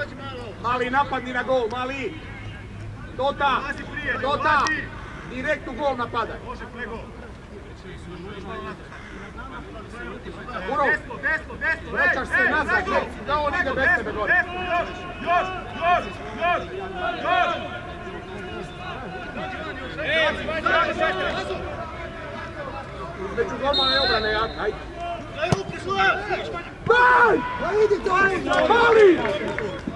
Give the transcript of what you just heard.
Mali napadni na gol, mali. Dota. Direkt u gol napadaj. Uro, vraćaš se nazad, da on ide bez tebe gore. Još! Između golmane obrane, Jaka, ajde. Daj! Idi to! Mali!